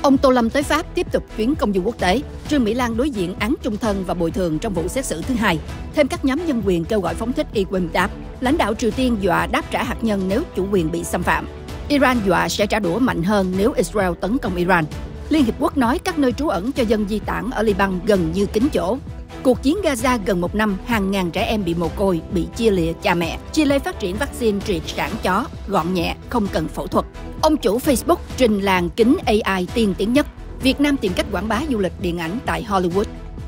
Ông Tô Lâm tới Pháp tiếp tục chuyến công du quốc tế. Trương Mỹ Lan đối diện án chung thân và bồi thường trong vụ xét xử thứ hai. Thêm các nhóm nhân quyền kêu gọi phóng thích Ewan Đáp. Lãnh đạo Triều Tiên dọa đáp trả hạt nhân nếu chủ quyền bị xâm phạm. Iran dọa sẽ trả đũa mạnh hơn nếu Israel tấn công Iran. Liên Hiệp Quốc nói các nơi trú ẩn cho dân di tản ở Liban gần như kín chỗ. Cuộc chiến Gaza gần một năm, hàng ngàn trẻ em bị mồ côi, bị chia lìa cha mẹ. Chile phát triển vaccine triệt sản chó, gọn nhẹ, không cần phẫu thuật. Ông chủ Facebook trình làng kính AI tiên tiến nhất. Việt Nam tìm cách quảng bá du lịch điện ảnh tại Hollywood.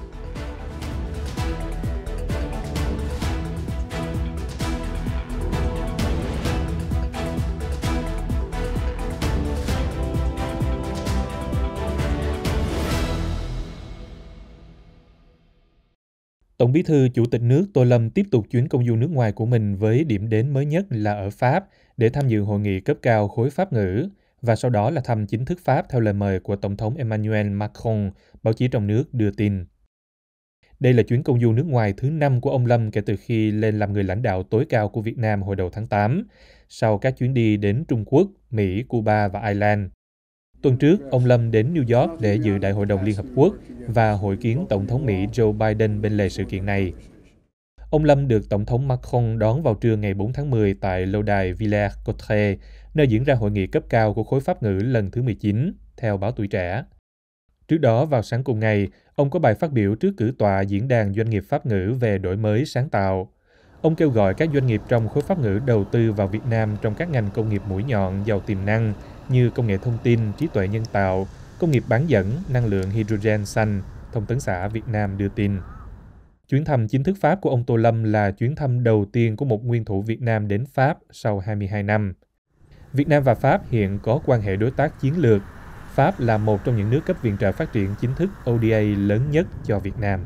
Tổng bí thư Chủ tịch nước Tô Lâm tiếp tục chuyến công du nước ngoài của mình với điểm đến mới nhất là ở Pháp để tham dự hội nghị cấp cao khối Pháp ngữ và sau đó là thăm chính thức Pháp theo lời mời của Tổng thống Emmanuel Macron, báo chí trong nước đưa tin. Đây là chuyến công du nước ngoài thứ 5 của ông Lâm kể từ khi lên làm người lãnh đạo tối cao của Việt Nam hồi đầu tháng 8, sau các chuyến đi đến Trung Quốc, Mỹ, Cuba và Ireland. Tuần trước, ông Lâm đến New York để dự Đại hội đồng Liên Hợp Quốc và hội kiến Tổng thống Mỹ Joe Biden bên lề sự kiện này. Ông Lâm được Tổng thống Macron đón vào trưa ngày 4 tháng 10 tại lâu đài Villers-Cotterêts, nơi diễn ra hội nghị cấp cao của khối Pháp ngữ lần thứ 19, theo báo Tuổi Trẻ. Trước đó, vào sáng cùng ngày, ông có bài phát biểu trước cử tọa Diễn đàn Doanh nghiệp Pháp ngữ về đổi mới sáng tạo. Ông kêu gọi các doanh nghiệp trong khối Pháp ngữ đầu tư vào Việt Nam trong các ngành công nghiệp mũi nhọn giàu tiềm năng như công nghệ thông tin, trí tuệ nhân tạo, công nghiệp bán dẫn, năng lượng hydrogen xanh, Thông tấn xã Việt Nam đưa tin. Chuyến thăm chính thức Pháp của ông Tô Lâm là chuyến thăm đầu tiên của một nguyên thủ Việt Nam đến Pháp sau 22 năm. Việt Nam và Pháp hiện có quan hệ đối tác chiến lược. Pháp là một trong những nước cấp viện trợ phát triển chính thức ODA lớn nhất cho Việt Nam.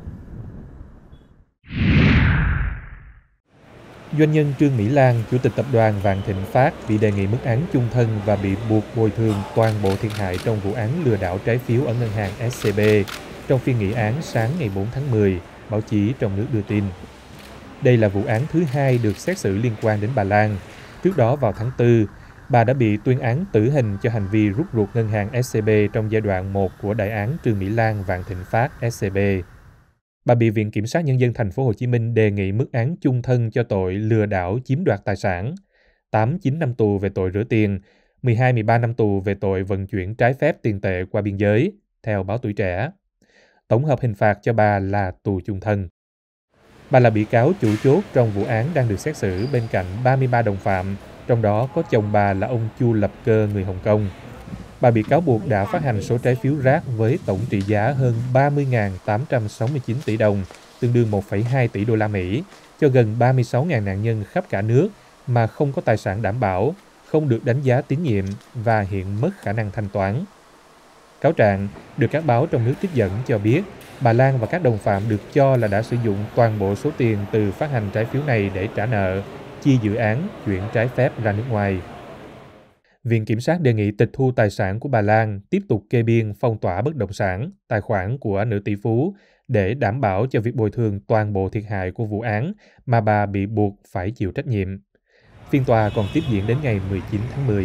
Doanh nhân Trương Mỹ Lan, Chủ tịch Tập đoàn Vạn Thịnh Phát bị đề nghị mức án chung thân và bị buộc bồi thường toàn bộ thiệt hại trong vụ án lừa đảo trái phiếu ở ngân hàng SCB trong phiên nghị án sáng ngày 4 tháng 10, báo chí trong nước đưa tin. Đây là vụ án thứ hai được xét xử liên quan đến bà Lan. Trước đó vào tháng 4, bà đã bị tuyên án tử hình cho hành vi rút ruột ngân hàng SCB trong giai đoạn 1 của đại án Trương Mỹ Lan Vạn Thịnh Phát SCB. Bà bị Viện Kiểm sát Nhân dân Thành phố Hồ Chí Minh đề nghị mức án chung thân cho tội lừa đảo chiếm đoạt tài sản, 8-9 năm tù về tội rửa tiền, 12-13 năm tù về tội vận chuyển trái phép tiền tệ qua biên giới, theo báo Tuổi Trẻ. Tổng hợp hình phạt cho bà là tù chung thân. Bà là bị cáo chủ chốt trong vụ án đang được xét xử bên cạnh 33 đồng phạm, trong đó có chồng bà là ông Chu Lập Cơ người Hồng Kông. Bà bị cáo buộc đã phát hành số trái phiếu rác với tổng trị giá hơn 30.869 tỷ đồng, tương đương 1,2 tỷ đô la Mỹ, cho gần 36.000 nạn nhân khắp cả nước mà không có tài sản đảm bảo, không được đánh giá tín nhiệm và hiện mất khả năng thanh toán. Cáo trạng được các báo trong nước trích dẫn cho biết, bà Lan và các đồng phạm được cho là đã sử dụng toàn bộ số tiền từ phát hành trái phiếu này để trả nợ, chi dự án, chuyển trái phép ra nước ngoài. Viện Kiểm sát đề nghị tịch thu tài sản của bà Lan, tiếp tục kê biên phong tỏa bất động sản, tài khoản của nữ tỷ phú để đảm bảo cho việc bồi thường toàn bộ thiệt hại của vụ án mà bà bị buộc phải chịu trách nhiệm. Phiên tòa còn tiếp diễn đến ngày 19 tháng 10.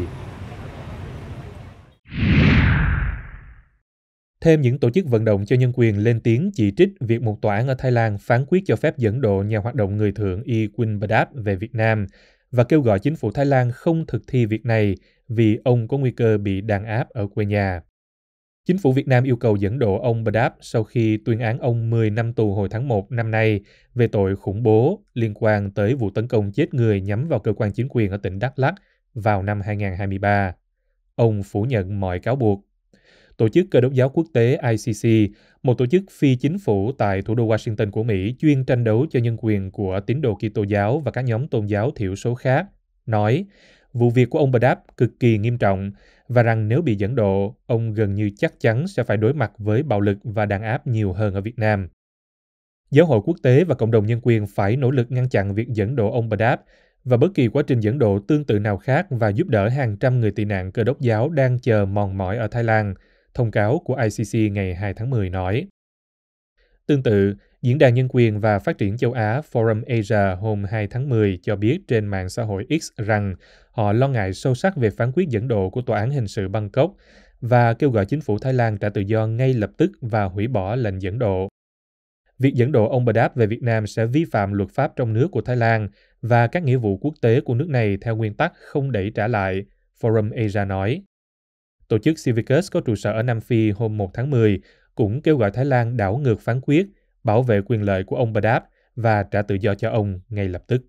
Thêm những tổ chức vận động cho nhân quyền lên tiếng chỉ trích việc một tòa án ở Thái Lan phán quyết cho phép dẫn độ nhà hoạt động người thượng Ewan Đáp về Việt Nam và kêu gọi chính phủ Thái Lan không thực thi việc này vì ông có nguy cơ bị đàn áp ở quê nhà. Chính phủ Việt Nam yêu cầu dẫn độ ông Đáp sau khi tuyên án ông 10 năm tù hồi tháng 1 năm nay về tội khủng bố liên quan tới vụ tấn công chết người nhắm vào cơ quan chính quyền ở tỉnh Đắk Lắk vào năm 2023. Ông phủ nhận mọi cáo buộc. Tổ chức Cơ đốc giáo quốc tế ICC, một tổ chức phi chính phủ tại thủ đô Washington của Mỹ chuyên tranh đấu cho nhân quyền của tín đồ Kitô giáo và các nhóm tôn giáo thiểu số khác, nói vụ việc của ông Đáp cực kỳ nghiêm trọng và rằng nếu bị dẫn độ, ông gần như chắc chắn sẽ phải đối mặt với bạo lực và đàn áp nhiều hơn ở Việt Nam. Giáo hội quốc tế và cộng đồng nhân quyền phải nỗ lực ngăn chặn việc dẫn độ ông Đáp và bất kỳ quá trình dẫn độ tương tự nào khác và giúp đỡ hàng trăm người tị nạn Cơ đốc giáo đang chờ mòn mỏi ở Thái Lan, thông cáo của ICC ngày 2 tháng 10 nói. Tương tự, Diễn đàn Nhân quyền và Phát triển châu Á Forum Asia hôm 2 tháng 10 cho biết trên mạng xã hội X rằng họ lo ngại sâu sắc về phán quyết dẫn độ của Tòa án Hình sự Bangkok và kêu gọi chính phủ Thái Lan trả tự do ngay lập tức và hủy bỏ lệnh dẫn độ. Việc dẫn độ ông Badab về Việt Nam sẽ vi phạm luật pháp trong nước của Thái Lan và các nghĩa vụ quốc tế của nước này theo nguyên tắc không đẩy trả lại, Forum Asia nói. Tổ chức Civicus có trụ sở ở Nam Phi hôm 1 tháng 10 cũng kêu gọi Thái Lan đảo ngược phán quyết, bảo vệ quyền lợi của ông Badab và trả tự do cho ông ngay lập tức.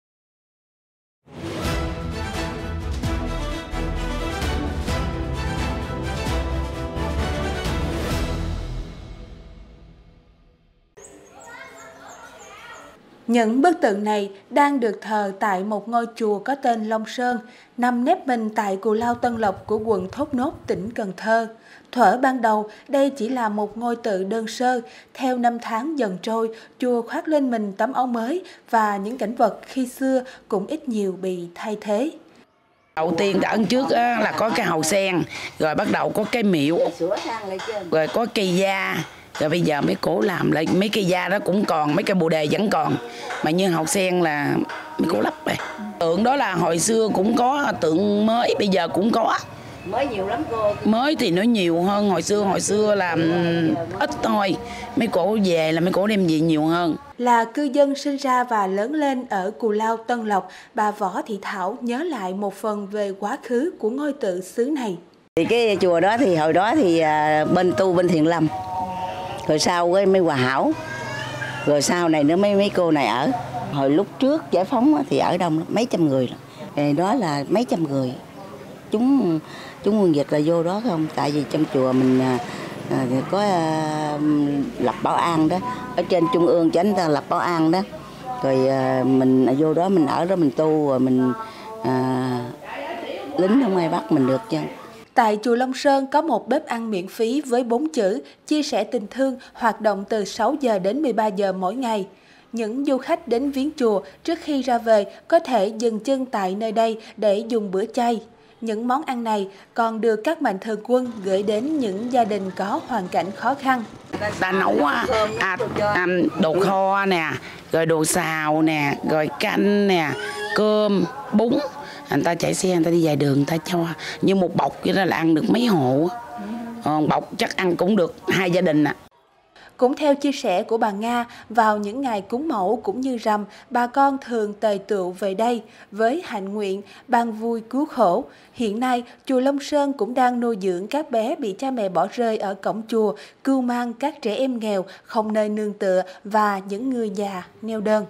Những bức tượng này đang được thờ tại một ngôi chùa có tên Long Sơn, nằm nép mình tại Cù Lao Tân Lộc của quận Thốt Nốt, tỉnh Cần Thơ. Thuở ban đầu, đây chỉ là một ngôi tự đơn sơ. Theo năm tháng dần trôi, chùa khoác lên mình tấm áo mới và những cảnh vật khi xưa cũng ít nhiều bị thay thế. Đầu tiên đã ấn trước là có cái hàu sen, rồi bắt đầu có cái miệu, rồi có cây da. Rồi bây giờ mấy cổ làm lại mấy cây da đó cũng còn, mấy cây bồ đề vẫn còn. Mà như hàu sen là mấy cổ lắp này. Tượng đó là hồi xưa cũng có, tượng mới bây giờ cũng có. Mới nhiều lắm cô. Mới thì nó nhiều hơn hồi xưa là ít thôi. Mấy cổ về là mấy cổ đem về nhiều hơn. Là cư dân sinh ra và lớn lên ở Cù Lao Tân Lộc, bà Võ Thị Thảo nhớ lại một phần về quá khứ của ngôi tự xứ này. Thì cái chùa đó thì hồi đó thì bên tu bên Thiện Lâm. Rồi sau cái mấy Hòa Hảo. Rồi sau này nữa mấy cô này ở. Hồi lúc trước giải phóng thì ở đông mấy trăm người. Đó là mấy trăm người. Chúng quân Việt là vô đó không? Tại vì trong chùa mình có lập bảo an đó. Ở trên trung ương cho anh ta lập bảo an đó. Rồi mình vô đó mình ở đó mình tu rồi mình lính không ai bắt mình được chứ. Tại chùa Long Sơn có một bếp ăn miễn phí với 4 chữ chia sẻ tình thương, hoạt động từ 6 giờ đến 13 giờ mỗi ngày. Những du khách đến viếng chùa trước khi ra về có thể dừng chân tại nơi đây để dùng bữa chay. Những món ăn này còn được các mạnh thường quân gửi đến những gia đình có hoàn cảnh khó khăn. Ta nấu đồ kho nè, rồi đồ xào nè, rồi canh nè, cơm, bún. Người ta chạy xe, người ta đi dài đường, người ta cho như một bọc vậy đó là ăn được mấy hộ. Bọc chắc ăn cũng được 2 gia đình ạ. Cũng theo chia sẻ của bà Nga, vào những ngày cúng mẫu cũng như rằm, bà con thường tề tựu về đây với hạnh nguyện ban vui cứu khổ. Hiện nay, chùa Long Sơn cũng đang nuôi dưỡng các bé bị cha mẹ bỏ rơi ở cổng chùa, cưu mang các trẻ em nghèo, không nơi nương tựa và những người già neo đơn.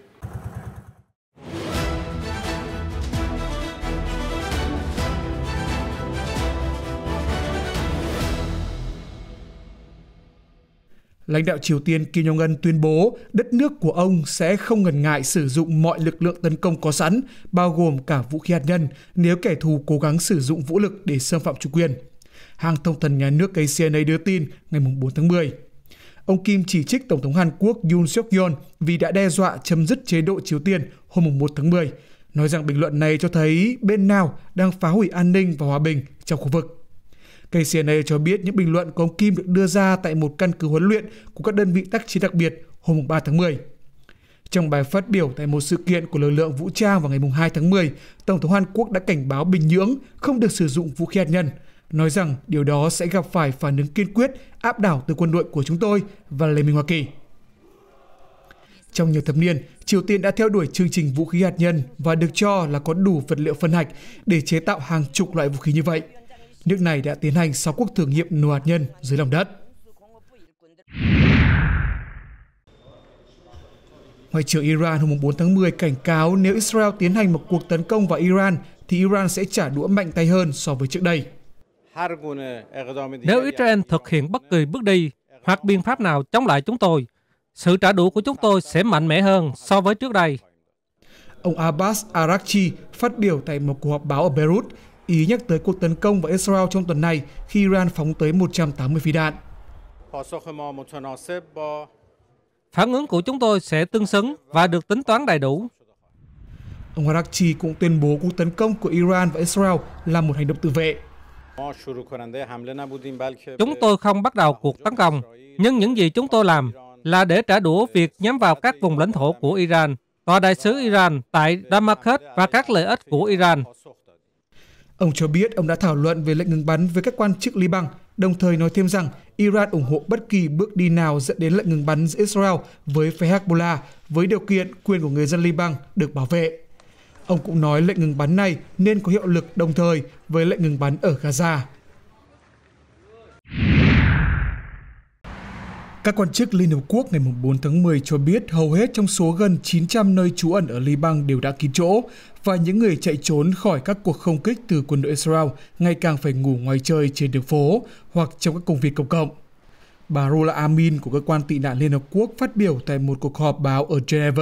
Lãnh đạo Triều Tiên Kim Jong-un tuyên bố đất nước của ông sẽ không ngần ngại sử dụng mọi lực lượng tấn công có sẵn, bao gồm cả vũ khí hạt nhân, nếu kẻ thù cố gắng sử dụng vũ lực để xâm phạm chủ quyền. Hãng thông tấn nhà nước KCNA đưa tin ngày 4 tháng 10. Ông Kim chỉ trích Tổng thống Hàn Quốc Yoon suk yeol vì đã đe dọa chấm dứt chế độ Triều Tiên hôm 1 tháng 10, nói rằng bình luận này cho thấy bên nào đang phá hủy an ninh và hòa bình trong khu vực. KCNA cho biết những bình luận của ông Kim được đưa ra tại một căn cứ huấn luyện của các đơn vị tác chiến đặc biệt hôm 3 tháng 10. Trong bài phát biểu tại một sự kiện của lực lượng vũ trang vào ngày 2 tháng 10, Tổng thống Hàn Quốc đã cảnh báo Bình Nhưỡng không được sử dụng vũ khí hạt nhân, nói rằng điều đó sẽ gặp phải phản ứng kiên quyết, áp đảo từ quân đội của chúng tôi và Liên minh Hoa Kỳ. Trong nhiều thập niên, Triều Tiên đã theo đuổi chương trình vũ khí hạt nhân và được cho là có đủ vật liệu phân hạch để chế tạo hàng chục loại vũ khí như vậy. Nước này đã tiến hành 6 cuộc thử nghiệm nổ hạt nhân dưới lòng đất. Ngoại trưởng Iran hôm 4 tháng 10 cảnh cáo nếu Israel tiến hành một cuộc tấn công vào Iran thì Iran sẽ trả đũa mạnh tay hơn so với trước đây. Nếu Israel thực hiện bất kỳ bước đi hoặc biện pháp nào chống lại chúng tôi, sự trả đũa của chúng tôi sẽ mạnh mẽ hơn so với trước đây. Ông Abbas Araghchi phát biểu tại một cuộc họp báo ở Beirut, ý nhắc tới cuộc tấn công vào Israel trong tuần này khi Iran phóng tới 180 phi đạn. Phản ứng của chúng tôi sẽ tương xứng và được tính toán đầy đủ. Ông Araghchi cũng tuyên bố cuộc tấn công của Iran và Israel là một hành động tự vệ. Chúng tôi không bắt đầu cuộc tấn công, nhưng những gì chúng tôi làm là để trả đũa việc nhắm vào các vùng lãnh thổ của Iran, tòa đại sứ Iran tại Damascus và các lợi ích của Iran. Ông cho biết ông đã thảo luận về lệnh ngừng bắn với các quan chức Liban, đồng thời nói thêm rằng Iran ủng hộ bất kỳ bước đi nào dẫn đến lệnh ngừng bắn giữa Israel với phe Hezbollah với điều kiện quyền của người dân Liban được bảo vệ. Ông cũng nói lệnh ngừng bắn này nên có hiệu lực đồng thời với lệnh ngừng bắn ở Gaza. Các quan chức Liên Hợp Quốc ngày 4 tháng 10 cho biết hầu hết trong số gần 900 nơi trú ẩn ở Liban đều đã kín chỗ và những người chạy trốn khỏi các cuộc không kích từ quân đội Israel ngày càng phải ngủ ngoài trời trên đường phố hoặc trong các công viên công cộng. Bà Rola Amin của Cơ quan Tị nạn Liên Hợp Quốc phát biểu tại một cuộc họp báo ở Geneva.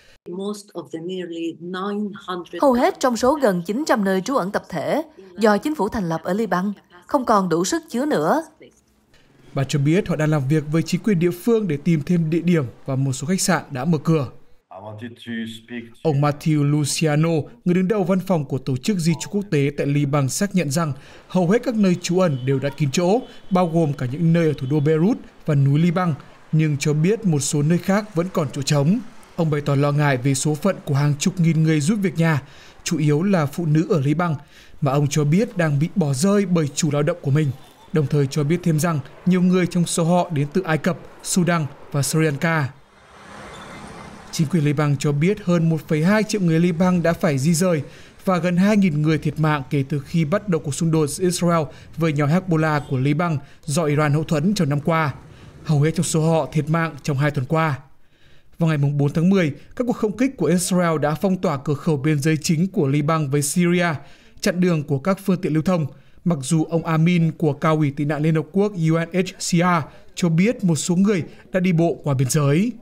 Hầu hết trong số gần 900 nơi trú ẩn tập thể do chính phủ thành lập ở Liban không còn đủ sức chứa nữa. Bà cho biết họ đang làm việc với chính quyền địa phương để tìm thêm địa điểm và một số khách sạn đã mở cửa. Ông Matteo Luciano, người đứng đầu văn phòng của Tổ chức Di trú Quốc tế tại Liban xác nhận rằng hầu hết các nơi trú ẩn đều đã kín chỗ, bao gồm cả những nơi ở thủ đô Beirut và núi Liban, nhưng cho biết một số nơi khác vẫn còn chỗ trống. Ông bày tỏ lo ngại về số phận của hàng chục nghìn người giúp việc nhà, chủ yếu là phụ nữ ở Liban, mà ông cho biết đang bị bỏ rơi bởi chủ lao động của mình. Đồng thời cho biết thêm rằng nhiều người trong số họ đến từ Ai Cập, Sudan và Sri Lanka. Chính quyền Liban cho biết hơn 1,2 triệu người Liban đã phải di rời và gần 2.000 người thiệt mạng kể từ khi bắt đầu cuộc xung đột giữa Israel với nhóm Hezbollah của Liban do Iran hậu thuẫn trong năm qua. Hầu hết trong số họ thiệt mạng trong 2 tuần qua. Vào ngày 4 tháng 10, các cuộc không kích của Israel đã phong tỏa cửa khẩu biên giới chính của Liban với Syria, chặn đường của các phương tiện lưu thông, mặc dù ông Amin của Cao ủy Tị nạn Liên Hợp Quốc UNHCR cho biết một số người đã đi bộ qua biên giới.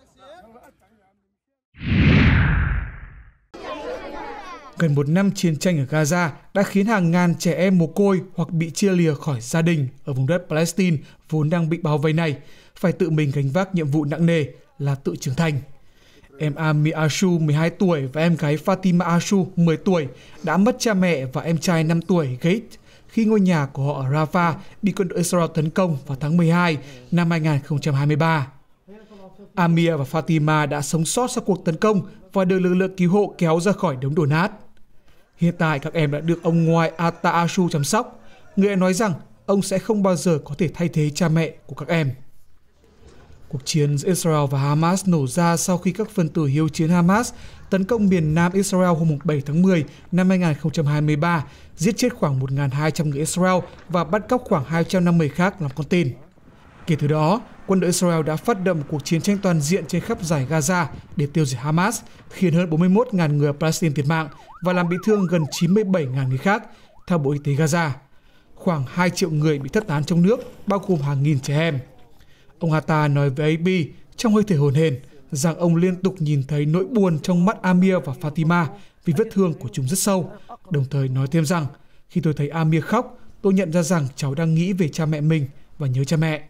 Gần một năm chiến tranh ở Gaza đã khiến hàng ngàn trẻ em mồ côi hoặc bị chia lìa khỏi gia đình ở vùng đất Palestine vốn đang bị bao vây này phải tự mình gánh vác nhiệm vụ nặng nề là tự trưởng thành. Em Ami Ashu 12 tuổi và em gái Fatima Ashu 10 tuổi đã mất cha mẹ và em trai 5 tuổi Gate khi ngôi nhà của họ ở Rafah bị quân đội Israel tấn công vào tháng 12 năm 2023. Amir và Fatima đã sống sót sau cuộc tấn công và được lực lượng cứu hộ kéo ra khỏi đống đổ nát. Hiện tại các em đã được ông ngoại Ata Ashu chăm sóc. Người ấy nói rằng ông sẽ không bao giờ có thể thay thế cha mẹ của các em. Cuộc chiến giữa Israel và Hamas nổ ra sau khi các phần tử hiếu chiến Hamas tấn công miền Nam Israel hôm 7 tháng 10 năm 2023, giết chết khoảng 1.200 người Israel và bắt cóc khoảng 250 khác làm con tin. Kể từ đó, quân đội Israel đã phát động cuộc chiến tranh toàn diện trên khắp dải Gaza để tiêu diệt Hamas, khiến hơn 41.000 người Palestine thiệt mạng và làm bị thương gần 97.000 người khác, theo Bộ Y tế Gaza. Khoảng 2 triệu người bị thất tán trong nước, bao gồm hàng nghìn trẻ em. Ông Hatta nói với AP trong hơi thở hổn hển rằng ông liên tục nhìn thấy nỗi buồn trong mắt Amir và Fatima vì vết thương của chúng rất sâu, đồng thời nói thêm rằng khi tôi thấy Amir khóc, tôi nhận ra rằng cháu đang nghĩ về cha mẹ mình và nhớ cha mẹ.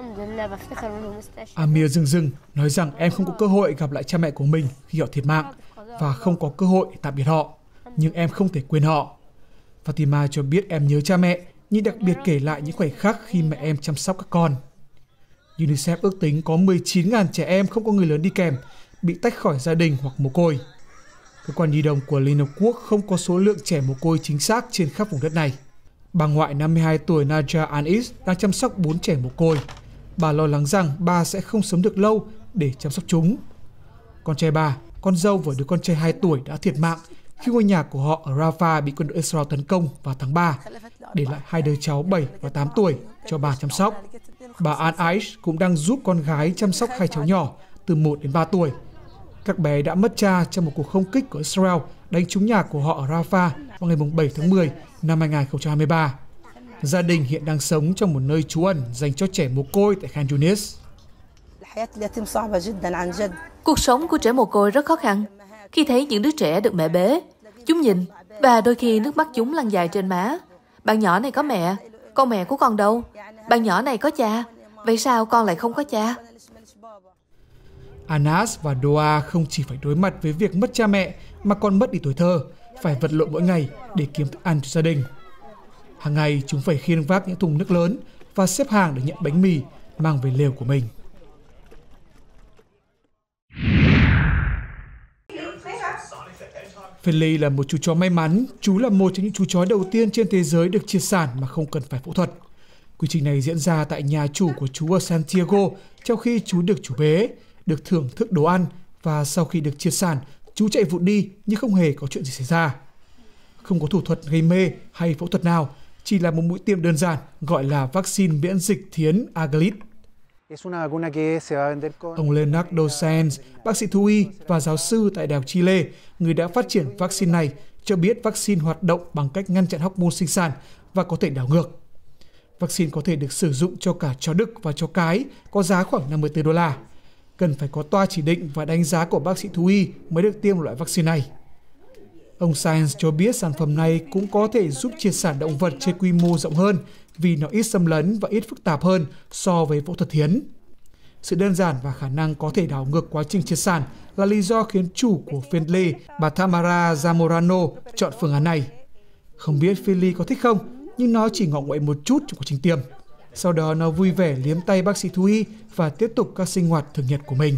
Amir rưng nói rằng em không có cơ hội gặp lại cha mẹ của mình khi họ thiệt mạng và không có cơ hội tạm biệt họ, nhưng em không thể quên họ. Fatima cho biết em nhớ cha mẹ, nhưng đặc biệt kể lại những khoảnh khắc khi mẹ em chăm sóc các con. UNICEF ước tính có 19.000 trẻ em không có người lớn đi kèm, bị tách khỏi gia đình hoặc mồ côi. Cơ quan Nhi đồng của Liên Hợp Quốc không có số lượng trẻ mồ côi chính xác trên khắp vùng đất này. Bà ngoại 52 tuổi Naja Anis đang chăm sóc 4 trẻ mồ côi. Bà lo lắng rằng bà sẽ không sống được lâu để chăm sóc chúng. Con trai bà, con dâu và đứa con trai 2 tuổi đã thiệt mạng khi ngôi nhà của họ ở Rafah bị quân đội Israel tấn công vào tháng 3, để lại 2 đứa cháu 7 và 8 tuổi cho bà chăm sóc. Bà Al-Aish cũng đang giúp con gái chăm sóc 2 cháu nhỏ từ 1 đến 3 tuổi. Các bé đã mất cha trong một cuộc không kích của Israel đánh trúng nhà của họ ở Rafah vào ngày 7 tháng 10 năm 2023. Gia đình hiện đang sống trong một nơi trú ẩn dành cho trẻ mồ côi tại Khan Yunis. Cuộc sống của trẻ mồ côi rất khó khăn. Khi thấy những đứa trẻ được mẹ bế, chúng nhìn và đôi khi nước mắt chúng lăn dài trên má. Bạn nhỏ này có mẹ, con mẹ của con đâu? Bạn nhỏ này có cha, vậy sao con lại không có cha? Anas và Doa không chỉ phải đối mặt với việc mất cha mẹ mà còn mất đi tuổi thơ, phải vật lộn mỗi ngày để kiếm thức ăn cho gia đình. Hàng ngày chúng phải khiêng vác những thùng nước lớn và xếp hàng để nhận bánh mì mang về lều của mình. Finley là một chú chó may mắn. Chú là một trong những chú chó đầu tiên trên thế giới được triệt sản mà không cần phải phẫu thuật. Quy trình này diễn ra tại nhà chủ của chú ở Santiago, trong khi chú được chủ bế, được thưởng thức đồ ăn, và sau khi được triệt sản, chú chạy vụt đi nhưng không hề có chuyện gì xảy ra. Không có thủ thuật gây mê hay phẫu thuật nào, chỉ là một mũi tiêm đơn giản gọi là vaccine miễn dịch thiến Aglit. Ông Leonardo Sanz, bác sĩ thú y và giáo sư tại Đại học Chile, người đã phát triển vaccine này, cho biết vaccine hoạt động bằng cách ngăn chặn hormone sinh sản và có thể đảo ngược. Vaccine có thể được sử dụng cho cả chó đực và chó cái, có giá khoảng $54. Cần phải có toa chỉ định và đánh giá của bác sĩ thú y mới được tiêm loại vaccine này. Ông Sanz cho biết sản phẩm này cũng có thể giúp triệt sản động vật trên quy mô rộng hơn vì nó ít xâm lấn và ít phức tạp hơn so với phẫu thuật thiến. Sự đơn giản và khả năng có thể đảo ngược quá trình triệt sản là lý do khiến chủ của Finley, bà Tamara Zamorano, chọn phương án này. Không biết Finley có thích không, nhưng nó chỉ ngọ nguậy một chút trong quá trình tiêm. Sau đó nó vui vẻ liếm tay bác sĩ thú y và tiếp tục các sinh hoạt thường nhật của mình.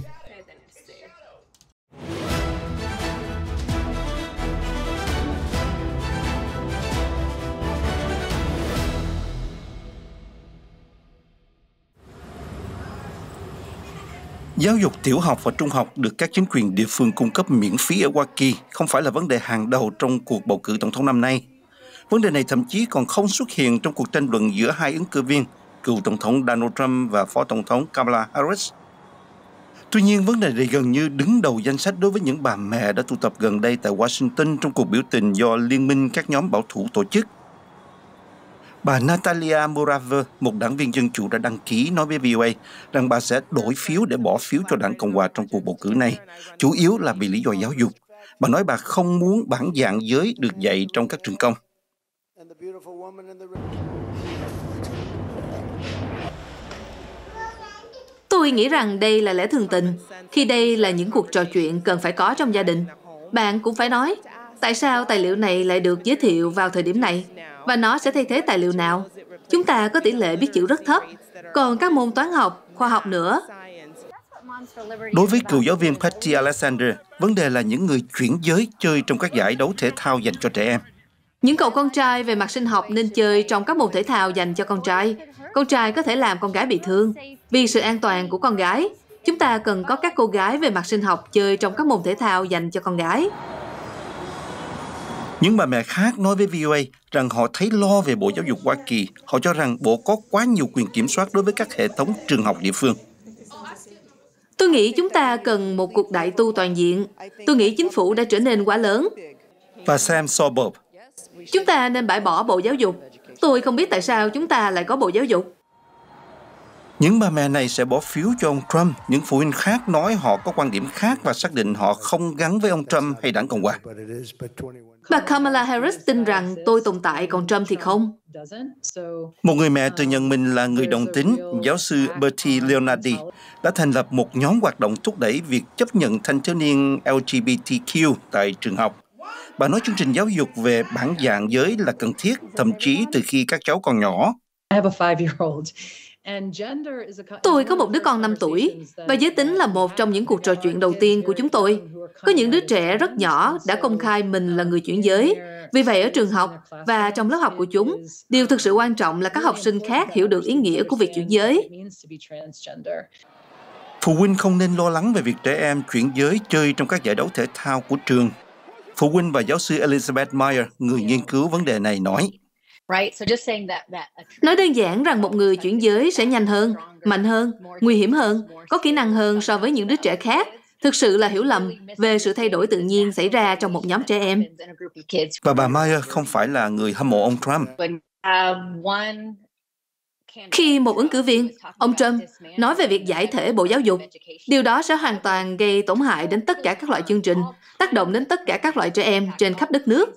Giáo dục tiểu học và trung học được các chính quyền địa phương cung cấp miễn phí ở Hoa Kỳ không phải là vấn đề hàng đầu trong cuộc bầu cử tổng thống năm nay. Vấn đề này thậm chí còn không xuất hiện trong cuộc tranh luận giữa hai ứng cử viên, cựu tổng thống Donald Trump và phó tổng thống Kamala Harris. Tuy nhiên, vấn đề này gần như đứng đầu danh sách đối với những bà mẹ đã tụ tập gần đây tại Washington trong cuộc biểu tình do Liên minh các nhóm bảo thủ tổ chức. Bà Natalia Muraver, một đảng viên Dân Chủ đã đăng ký nói với VOA rằng bà sẽ đổi phiếu để bỏ phiếu cho đảng Cộng hòa trong cuộc bầu cử này, chủ yếu là vì lý do giáo dục. Bà nói bà không muốn bản dạng giới được dạy trong các trường công. Tôi nghĩ rằng đây là lẽ thường tình, khi đây là những cuộc trò chuyện cần phải có trong gia đình. Bạn cũng phải nói, tại sao tài liệu này lại được giới thiệu vào thời điểm này? Và nó sẽ thay thế tài liệu nào? Chúng ta có tỷ lệ biết chữ rất thấp, còn các môn toán học, khoa học nữa. Đối với cựu giáo viên Patty Alexander, vấn đề là những người chuyển giới chơi trong các giải đấu thể thao dành cho trẻ em. Những cậu con trai về mặt sinh học nên chơi trong các môn thể thao dành cho con trai. Con trai có thể làm con gái bị thương. Vì sự an toàn của con gái, chúng ta cần có các cô gái về mặt sinh học chơi trong các môn thể thao dành cho con gái. Những bà mẹ khác nói với VOA rằng họ thấy lo về Bộ Giáo dục Hoa Kỳ. Họ cho rằng Bộ có quá nhiều quyền kiểm soát đối với các hệ thống trường học địa phương. Tôi nghĩ chúng ta cần một cuộc đại tu toàn diện. Tôi nghĩ chính phủ đã trở nên quá lớn. Và Sam Sorbo: Chúng ta nên bãi bỏ Bộ Giáo dục. Tôi không biết tại sao chúng ta lại có Bộ Giáo dục. Những bà mẹ này sẽ bỏ phiếu cho ông Trump. Những phụ huynh khác nói họ có quan điểm khác và xác định họ không gắn với ông Trump hay đảng Cộng hòa. Bà Kamala Harris tin rằng tôi tồn tại, còn Trump thì không. Một người mẹ tự nhận mình là người đồng tính, giáo sư Bertie Leonardi, đã thành lập một nhóm hoạt động thúc đẩy việc chấp nhận thanh thiếu niên LGBTQ tại trường học. Bà nói chương trình giáo dục về bản dạng giới là cần thiết, thậm chí từ khi các cháu còn nhỏ. Tôi có một đứa con 5 tuổi, và giới tính là một trong những cuộc trò chuyện đầu tiên của chúng tôi. Có những đứa trẻ rất nhỏ đã công khai mình là người chuyển giới. Vì vậy ở trường học và trong lớp học của chúng, điều thực sự quan trọng là các học sinh khác hiểu được ý nghĩa của việc chuyển giới. Phụ huynh không nên lo lắng về việc trẻ em chuyển giới chơi trong các giải đấu thể thao của trường. Phụ huynh và giáo sư Elizabeth Meyer, người nghiên cứu vấn đề này, nói. Nói đơn giản rằng một người chuyển giới sẽ nhanh hơn, mạnh hơn, nguy hiểm hơn, có kỹ năng hơn so với những đứa trẻ khác. Thực sự là hiểu lầm về sự thay đổi tự nhiên xảy ra trong một nhóm trẻ em. Và bà Meyer không phải là người hâm mộ ông Trump. Khi một ứng cử viên, ông Trump, nói về việc giải thể Bộ Giáo dục, điều đó sẽ hoàn toàn gây tổn hại đến tất cả các loại chương trình, tác động đến tất cả các loại trẻ em trên khắp đất nước.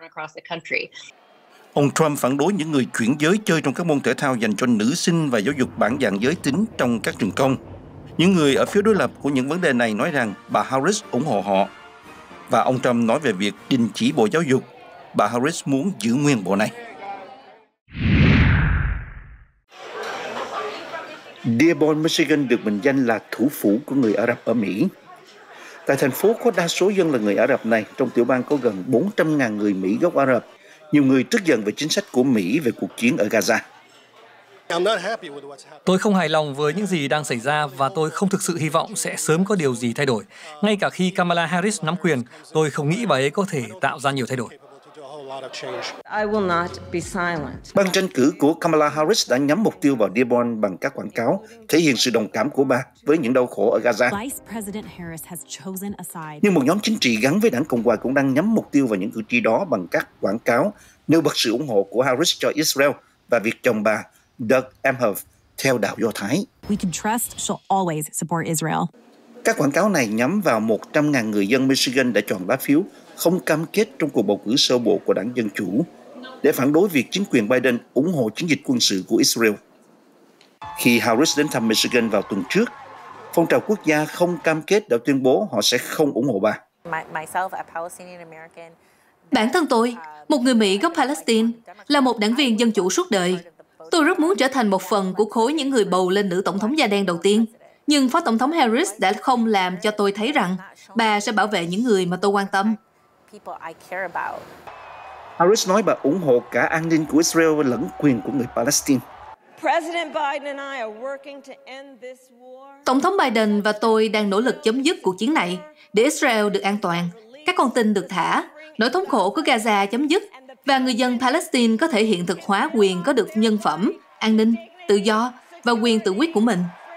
Ông Trump phản đối những người chuyển giới chơi trong các môn thể thao dành cho nữ sinh và giáo dục bản dạng giới tính trong các trường công. Những người ở phía đối lập của những vấn đề này nói rằng bà Harris ủng hộ họ. Và ông Trump nói về việc đình chỉ Bộ Giáo dục. Bà Harris muốn giữ nguyên bộ này. Dearborn, Michigan được mệnh danh là thủ phủ của người Ả Rập ở Mỹ. Tại thành phố có đa số dân là người Ả Rập này, trong tiểu bang có gần 400.000 người Mỹ gốc Ả Rập. Nhiều người tức giận về chính sách của Mỹ về cuộc chiến ở Gaza. Tôi không hài lòng với những gì đang xảy ra và tôi không thực sự hy vọng sẽ sớm có điều gì thay đổi. Ngay cả khi Kamala Harris nắm quyền, tôi không nghĩ bà ấy có thể tạo ra nhiều thay đổi. Ban tranh cử của Kamala Harris đã nhắm mục tiêu vào Dearborn bằng các quảng cáo, thể hiện sự đồng cảm của bà với những đau khổ ở Gaza. Nhưng một nhóm chính trị gắn với đảng Cộng hòa cũng đang nhắm mục tiêu vào những cử tri đó bằng các quảng cáo nêu bật sự ủng hộ của Harris cho Israel và việc chồng bà Doug Emhoff theo đạo Do Thái. Các quảng cáo này nhắm vào 100.000 người dân Michigan đã chọn lá phiếu không cam kết trong cuộc bầu cử sơ bộ của đảng Dân Chủ để phản đối việc chính quyền Biden ủng hộ chiến dịch quân sự của Israel. Khi Harris đến thăm Michigan vào tuần trước, phong trào quốc gia không cam kết đã tuyên bố họ sẽ không ủng hộ bà. Bản thân tôi, một người Mỹ gốc Palestine, là một đảng viên Dân Chủ suốt đời. Tôi rất muốn trở thành một phần của khối những người bầu lên nữ tổng thống da đen đầu tiên. Nhưng Phó Tổng thống Harris đã không làm cho tôi thấy rằng bà sẽ bảo vệ những người mà tôi quan tâm. Harris nói bà ủng hộ cả an ninh của Israel lẫn quyền của người Palestine. Tổng thống Biden và tôi đang nỗ lực chấm dứt cuộc chiến này để Israel được an toàn, các con tin được thả, nỗi thống khổ của Gaza chấm dứt và người dân Palestine có thể hiện thực hóa quyền có được nhân phẩm, an ninh, tự do và quyền tự quyết của mình.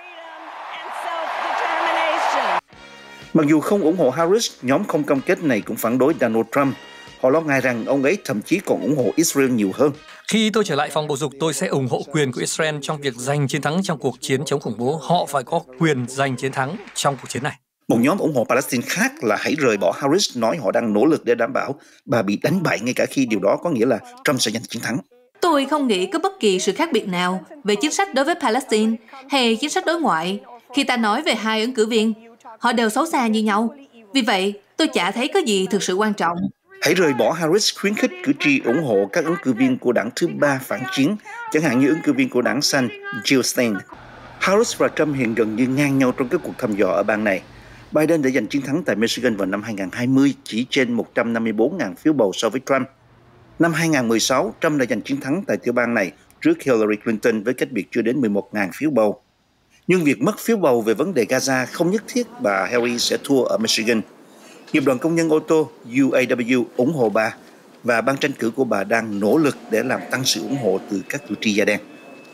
Mặc dù không ủng hộ Harris, nhóm không cam kết này cũng phản đối Donald Trump. Họ lo ngại rằng ông ấy thậm chí còn ủng hộ Israel nhiều hơn. Khi tôi trở lại phòng bầu dục, tôi sẽ ủng hộ quyền của Israel trong việc giành chiến thắng trong cuộc chiến chống khủng bố. Họ phải có quyền giành chiến thắng trong cuộc chiến này. Một nhóm ủng hộ Palestine khác là hãy rời bỏ Harris nói họ đang nỗ lực để đảm bảo bà bị đánh bại ngay cả khi điều đó có nghĩa là Trump sẽ giành chiến thắng. Tôi không nghĩ có bất kỳ sự khác biệt nào về chính sách đối với Palestine hay chính sách đối ngoại khi ta nói về hai ứng cử viên. Họ đều xấu xa như nhau. Vì vậy, tôi chả thấy có gì thực sự quan trọng. Hãy rời bỏ Harris khuyến khích cử tri ủng hộ các ứng cử viên của đảng thứ ba phản chiến, chẳng hạn như ứng cử viên của đảng xanh Jill Stein. Harris và Trump hiện gần như ngang nhau trong các cuộc thăm dò ở bang này. Biden đã giành chiến thắng tại Michigan vào năm 2020 chỉ trên 154.000 phiếu bầu so với Trump. Năm 2016, Trump đã giành chiến thắng tại tiểu bang này trước Hillary Clinton với cách biệt chưa đến 11.000 phiếu bầu. Nhưng việc mất phiếu bầu về vấn đề Gaza không nhất thiết bà Harris sẽ thua ở Michigan. Nghiệp đoàn công nhân ô tô UAW ủng hộ bà và ban tranh cử của bà đang nỗ lực để làm tăng sự ủng hộ từ các cử tri da đen.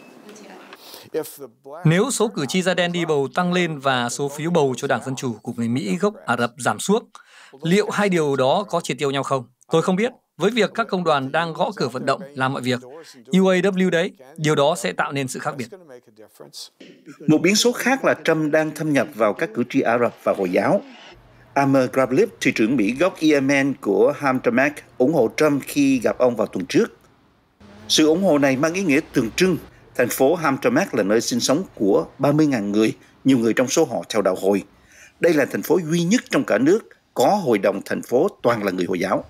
Nếu số cử tri da đen đi bầu tăng lên và số phiếu bầu cho Đảng Dân Chủ của người Mỹ gốc Ả Rập giảm xuống, liệu hai điều đó có triệt tiêu nhau không? Tôi không biết. Với việc các công đoàn đang gõ cửa vận động làm mọi việc, UAW đấy, điều đó sẽ tạo nên sự khác biệt. Một biến số khác là Trump đang thâm nhập vào các cử tri Ả Rập và Hồi giáo. Amer Grablip, thị trưởng Mỹ gốc Yemen của Hamtramck, ủng hộ Trump khi gặp ông vào tuần trước. Sự ủng hộ này mang ý nghĩa tượng trưng. Thành phố Hamtramck là nơi sinh sống của 30.000 người, nhiều người trong số họ theo đạo Hồi. Đây là thành phố duy nhất trong cả nước có hội đồng thành phố toàn là người Hồi giáo.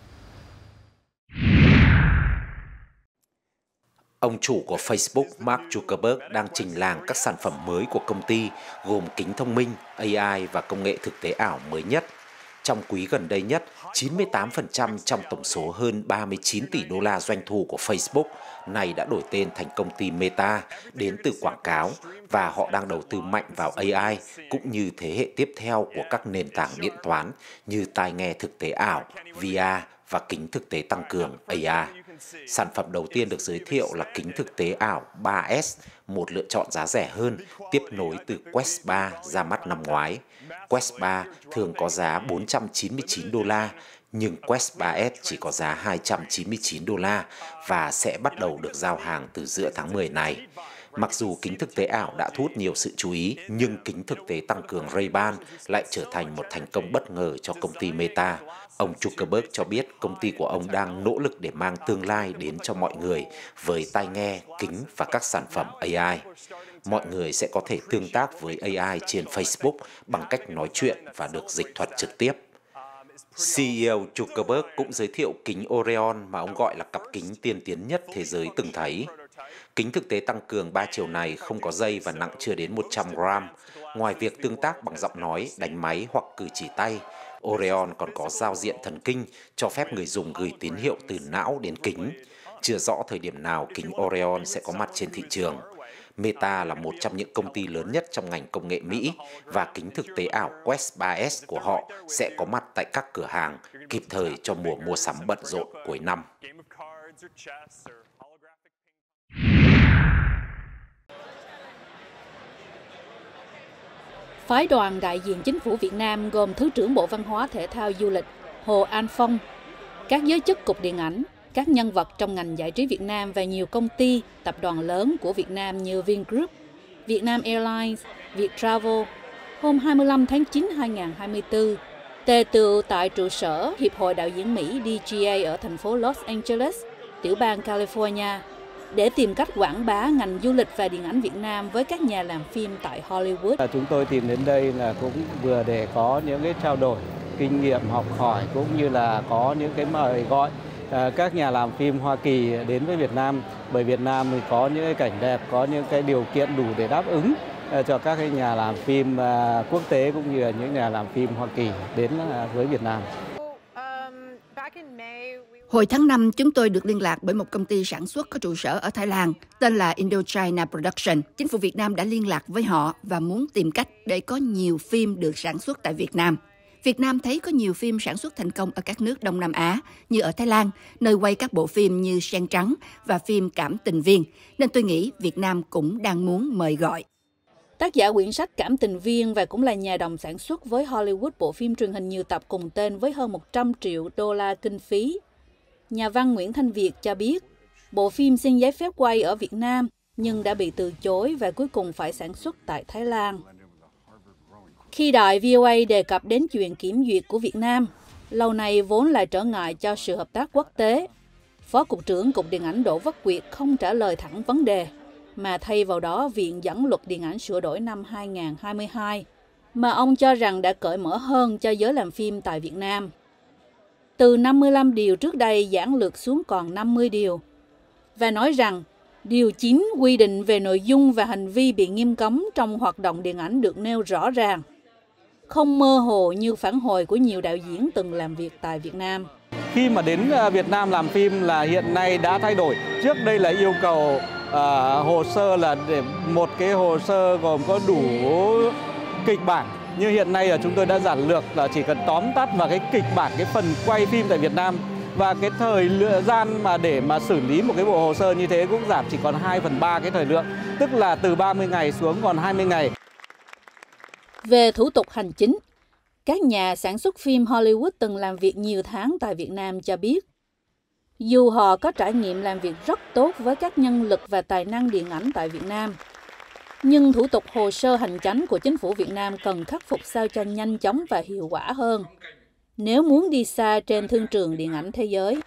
Ông chủ của Facebook Mark Zuckerberg đang trình làng các sản phẩm mới của công ty gồm kính thông minh, AI và công nghệ thực tế ảo mới nhất. Trong quý gần đây nhất, 98% trong tổng số hơn 39 tỷ đô la doanh thu của Facebook này đã đổi tên thành công ty Meta đến từ quảng cáo và họ đang đầu tư mạnh vào AI cũng như thế hệ tiếp theo của các nền tảng điện toán như tai nghe thực tế ảo, VR và kính thực tế tăng cường AR. Sản phẩm đầu tiên được giới thiệu là kính thực tế ảo 3S, một lựa chọn giá rẻ hơn, tiếp nối từ Quest 3 ra mắt năm ngoái. Quest 3 thường có giá 499 đô la, nhưng Quest 3S chỉ có giá 299 đô la và sẽ bắt đầu được giao hàng từ giữa tháng 10 này. Mặc dù kính thực tế ảo đã thu hút nhiều sự chú ý, nhưng kính thực tế tăng cường Ray-Ban lại trở thành một thành công bất ngờ cho công ty Meta. Ông Zuckerberg cho biết công ty của ông đang nỗ lực để mang tương lai đến cho mọi người với tai nghe, kính và các sản phẩm AI. Mọi người sẽ có thể tương tác với AI trên Facebook bằng cách nói chuyện và được dịch thuật trực tiếp. CEO Zuckerberg cũng giới thiệu kính Orion mà ông gọi là cặp kính tiên tiến nhất thế giới từng thấy. Kính thực tế tăng cường 3 chiều này không có dây và nặng chưa đến 100 gram. Ngoài việc tương tác bằng giọng nói, đánh máy hoặc cử chỉ tay, Orion còn có giao diện thần kinh cho phép người dùng gửi tín hiệu từ não đến kính. Chưa rõ thời điểm nào kính Orion sẽ có mặt trên thị trường. Meta là một trong những công ty lớn nhất trong ngành công nghệ Mỹ và kính thực tế ảo Quest 3S của họ sẽ có mặt tại các cửa hàng kịp thời cho mùa mua sắm bận rộn cuối năm. Phái đoàn đại diện chính phủ Việt Nam gồm Thứ trưởng Bộ Văn hóa Thể thao Du lịch Hồ An Phong, các giới chức Cục Điện ảnh, các nhân vật trong ngành giải trí Việt Nam và nhiều công ty, tập đoàn lớn của Việt Nam như Vingroup, Vietnam Airlines, Viettravel, hôm 25 tháng 9 2024, tề tựu tại trụ sở Hiệp hội Đạo diễn Mỹ DGA ở thành phố Los Angeles, tiểu bang California, để tìm cách quảng bá ngành du lịch và điện ảnh Việt Nam với các nhà làm phim tại Hollywood. Chúng tôi tìm đến đây là cũng vừa để có những cái trao đổi kinh nghiệm, học hỏi, cũng như là có những cái mời gọi các nhà làm phim Hoa Kỳ đến với Việt Nam, bởi Việt Nam thì có những cái cảnh đẹp, có những cái điều kiện đủ để đáp ứng cho các cái nhà làm phim quốc tế cũng như là những nhà làm phim Hoa Kỳ đến với Việt Nam. Hồi tháng 5, chúng tôi được liên lạc bởi một công ty sản xuất có trụ sở ở Thái Lan, tên là Indochina Production. Chính phủ Việt Nam đã liên lạc với họ và muốn tìm cách để có nhiều phim được sản xuất tại Việt Nam. Việt Nam thấy có nhiều phim sản xuất thành công ở các nước Đông Nam Á, như ở Thái Lan, nơi quay các bộ phim như Sen Trắng và phim Cảm Tình Viên, nên tôi nghĩ Việt Nam cũng đang muốn mời gọi. Tác giả quyển sách Cảm Tình Viên và cũng là nhà đồng sản xuất với Hollywood bộ phim truyền hình nhiều tập cùng tên với hơn 100 triệu đô la kinh phí. Nhà văn Nguyễn Thanh Việt cho biết, bộ phim xin giấy phép quay ở Việt Nam nhưng đã bị từ chối và cuối cùng phải sản xuất tại Thái Lan. Khi đài VOA đề cập đến chuyện kiểm duyệt của Việt Nam, lâu nay vốn là trở ngại cho sự hợp tác quốc tế, Phó Cục trưởng Cục Điện ảnh Đỗ Vất Quyệt không trả lời thẳng vấn đề, mà thay vào đó viện dẫn luật điện ảnh sửa đổi năm 2022, mà ông cho rằng đã cởi mở hơn cho giới làm phim tại Việt Nam. Từ 55 điều trước đây giản lược xuống còn 50 điều, và nói rằng Điều 9 quy định về nội dung và hành vi bị nghiêm cấm trong hoạt động điện ảnh được nêu rõ ràng, không mơ hồ như phản hồi của nhiều đạo diễn từng làm việc tại Việt Nam. Khi mà đến Việt Nam làm phim là hiện nay đã thay đổi. Trước đây là yêu cầu hồ sơ là để một cái hồ sơ gồm có đủ kịch bản. Nhưng hiện nay là chúng tôi đã giản lược là chỉ cần tóm tắt vào cái kịch bản, cái phần quay phim tại Việt Nam. Và cái thời gian mà để mà xử lý một cái bộ hồ sơ như thế cũng giảm chỉ còn 2/3 cái thời lượng, tức là từ 30 ngày xuống còn 20 ngày. Về thủ tục hành chính, các nhà sản xuất phim Hollywood từng làm việc nhiều tháng tại Việt Nam cho biết, dù họ có trải nghiệm làm việc rất tốt với các nhân lực và tài năng điện ảnh tại Việt Nam, nhưng thủ tục hồ sơ hành chánh của chính phủ Việt Nam cần khắc phục sao cho nhanh chóng và hiệu quả hơn, nếu muốn đi xa trên thương trường điện ảnh thế giới.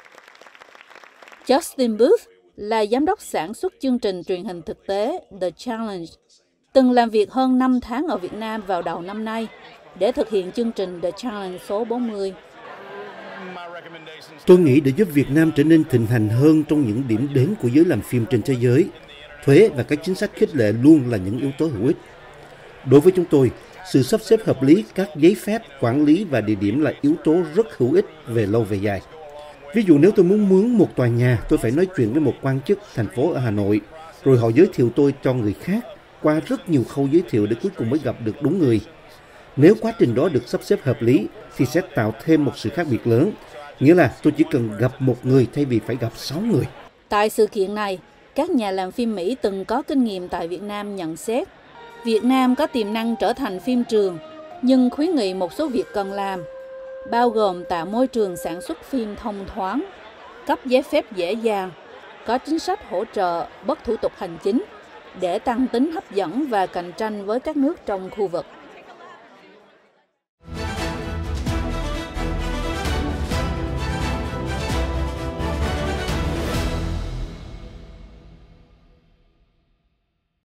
Justin Booth là giám đốc sản xuất chương trình truyền hình thực tế The Challenge, từng làm việc hơn 5 tháng ở Việt Nam vào đầu năm nay để thực hiện chương trình The Challenge số 40. Tôi nghĩ để giúp Việt Nam trở nên thịnh hành hơn trong những điểm đến của giới làm phim trên thế giới, thuế và các chính sách khích lệ luôn là những yếu tố hữu ích. Đối với chúng tôi, sự sắp xếp hợp lý các giấy phép, quản lý và địa điểm là yếu tố rất hữu ích về lâu về dài. Ví dụ nếu tôi muốn mướn một tòa nhà, tôi phải nói chuyện với một quan chức thành phố ở Hà Nội, rồi họ giới thiệu tôi cho người khác, qua rất nhiều khâu giới thiệu để cuối cùng mới gặp được đúng người. Nếu quá trình đó được sắp xếp hợp lý, thì sẽ tạo thêm một sự khác biệt lớn. Nghĩa là tôi chỉ cần gặp một người thay vì phải gặp 6 người. Tại sự kiện này, các nhà làm phim Mỹ từng có kinh nghiệm tại Việt Nam nhận xét, Việt Nam có tiềm năng trở thành phim trường, nhưng khuyến nghị một số việc cần làm, bao gồm tạo môi trường sản xuất phim thông thoáng, cấp giấy phép dễ dàng, có chính sách hỗ trợ bất thủ tục hành chính để tăng tính hấp dẫn và cạnh tranh với các nước trong khu vực.